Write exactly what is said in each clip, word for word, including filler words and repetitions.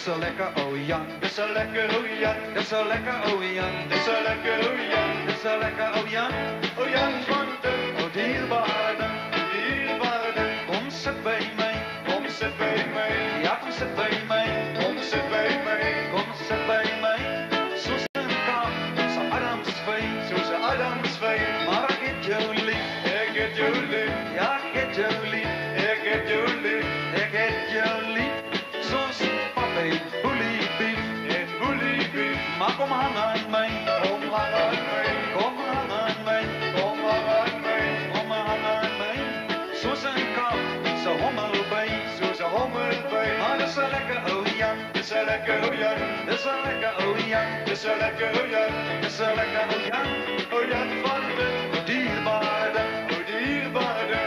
is een lekker, oh Jan. Dat is een lekker, oh Jan. Dat is een lekker, oh Jan. Dat is een lekker, oh Jan. Dat is een lekker, oh Jan. Oh Jan van de, Oh dierbare, dierbare. kom zit bij mij. Kom zit bij mij. Ja, kom zit bij mij. Kom zit bij mij. Kom zit bij mij. Zoals een kaap, zo Adams veen. Zoals Adams veen. Maar ik heb jou lief. Ik heb jou lief. Ja, ik heb jou lief. Ik heb jou lief. Ik heb jou lief. Zoals papi, bully beef. En bully beef. Maar kom hang aan mij. Kom hang aan mij. Kom hang aan mij. Kom hang aan mij. Kom hang aan mij. Zoals een kaap, zo hommelbeen. Zoals een hommelbeen. Maar dat is een lekker, oh Jan. Dat is een lekker, oh Jan. Dat is een lekker, oh Jan. Dat is een lekker, oh Jan. Dat is een lekker, oh Jan. Oh Jan van de, Oh dierbare, oh dierbare.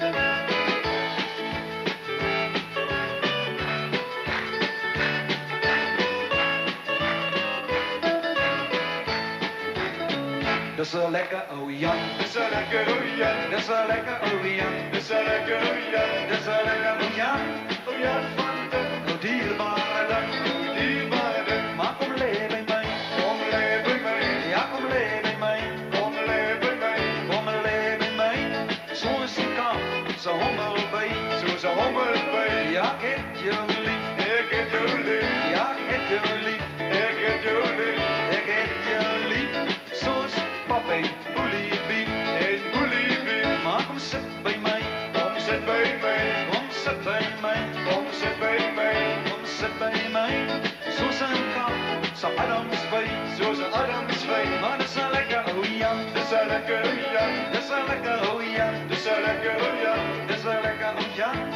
dat is een lekker, oh Jan. Dat is een lekker, oh Jan. Dat is een lekker, oh Jan. Dat is een lekker, oh Jan. Dat is een lekker, oh Jan. Oh Jan van de, Oh dierbare, oh dierbare. maar kom leef bij mij. Kom leef bij mij. Ja, kom leef bij mij. Kom leef bij mij. Kom leef bij mij. Zoals een kaap, zo hommelbeen. Zoals een hommelbeen. Ja, ik heb jou lief. Ik heb jou lief. Ja, ik heb jou lief. Ik heb jou lief. Ik heb jou lief. Zoals papi, bully beef. En bully beef. Maar kom zit bij mij. Kom zit bij mij. Kom zit bij mij. Kom zit bij mij. Kom zit bij mij. Zoals een kaap, zo Adams veen. Zoals een Adams veen. Maar dat is een lekker, oh Jan. Dat is een lekker, oh Jan. Dat is een lekker, oh Jan. Dat is een lekker, oh Jan. Dat is een lekker, oh Jan.